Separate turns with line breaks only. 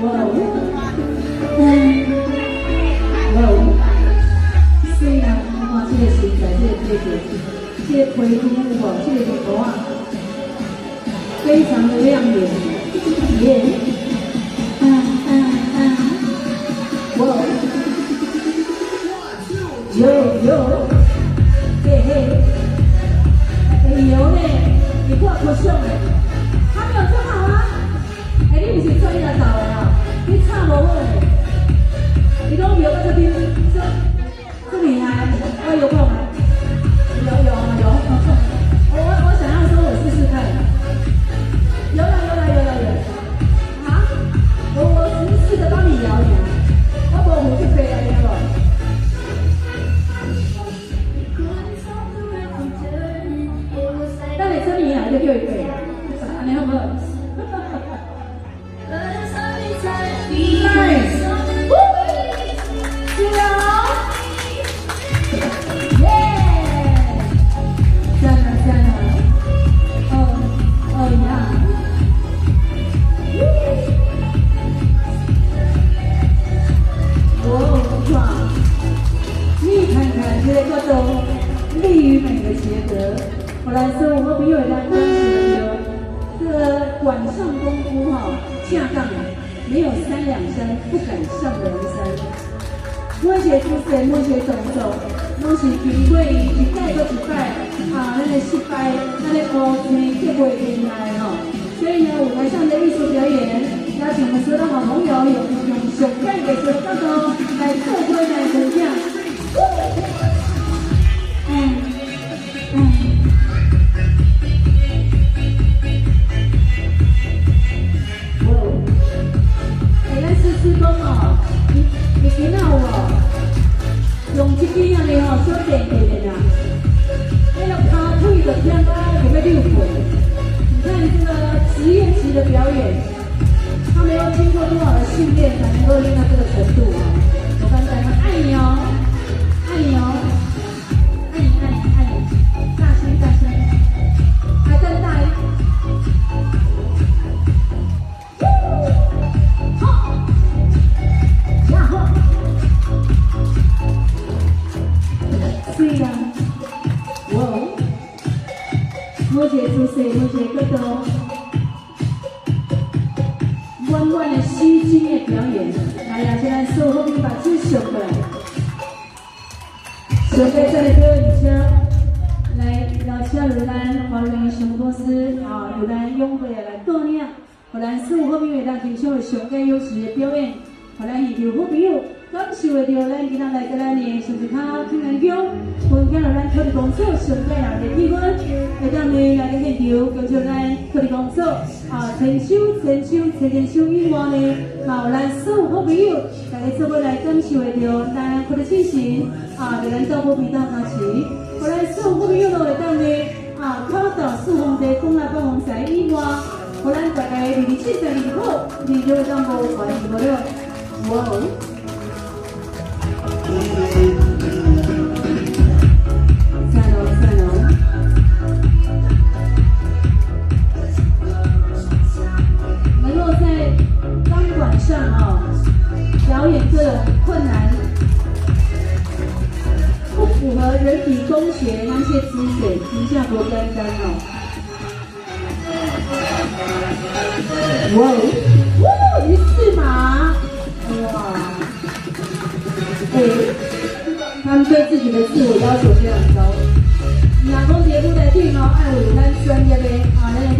虽然看这个身材，这个皮肤有无？这个头啊，非常的亮眼，耶！哇！有，嘿嘿，有呢，你看不像嘞，还没有做好啊？哎，你不是专业找的啊？你差无好嘞，你拢有到这边，这厉害，我有空吗？有，我想要说，我试试看。有，啊，我只是试着帮你摇，我无胡去飞来听无？等你真厉害就叫伊飞，安尼好不好？来，这个叫做力与美的结合。我来说，我们朋友来恭喜了，这个管上功夫哈，下杠没有3两山不敢上梁山。每一个出世，每一个动作，拢是经过一摆过一摆啊，咱的失败，咱的乌青结袂回来吼。所以呢，舞台上的艺术表演，邀请我们所有的好朋友用上盖的角度来做回来分享。施工哦，你今仔有无？用这支安尼吼，小电电的啦，那个骹腿就偏到有要溜腿。你看这个职业级的表演，他们要经过多少的训练才能够练到这个程度啊？我刚才说爱你哦，爱你哦，爱你，大声，还更大一点。虽然，每一个姿势，每一个角度，弯弯的吸睛的表演，来呀！现在所有后面把手上过来，上过这个表演车，来邀请由咱华人上公司啊，由咱永辉来带领，互咱所有后面会当欣赏的上个优质的表演，互咱现场好朋友。感受得到咱今仔来跟咱的是不是较轻安强，分享了咱科技工作上个人的气氛，会当呢来个现场，叫做咱科技工作啊，牵手以外呢，嘛有咱所有好朋友，大家做伙来感受得到咱科技精神啊，对咱照顾彼此支持，互咱所有好朋友都会当呢啊，考到四方地公来帮忙在以外，互咱大家2070好，你就会当无怀疑无了，哇！赞哦！能够在钢管上表演这种困难、不符合人体工学那些姿势，真正不简单哦。哇，一字马，哇！他们对自己的自我要求非常高。若讲节目来听爱有咱专业的咱的